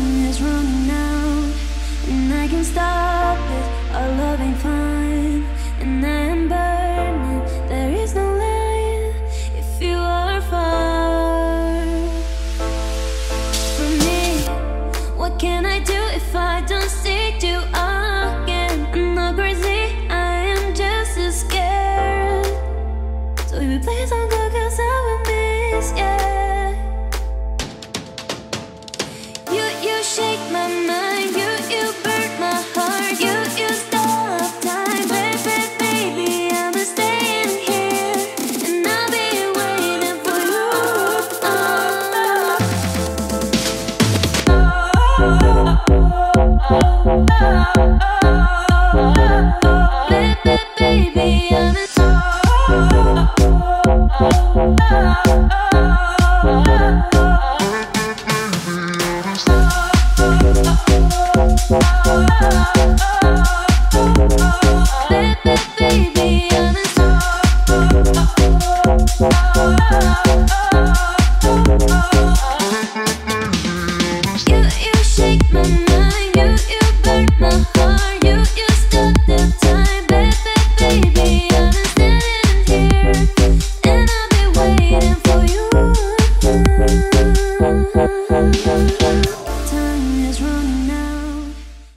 time is running out, and I can't stop it. Our love ain't fine, and I am burning. There is no light if you are far from me. What can I do if I don't see you again? I'm not crazy, I am just as scared. So baby, please don't go, 'cause I will miss, yeah. You shake my mind, you burn my heart, you stop time, baby, I'm staying here, and I'll be waiting for you. Baby, I'm baby, I'm you shake my mind, you burn my heart.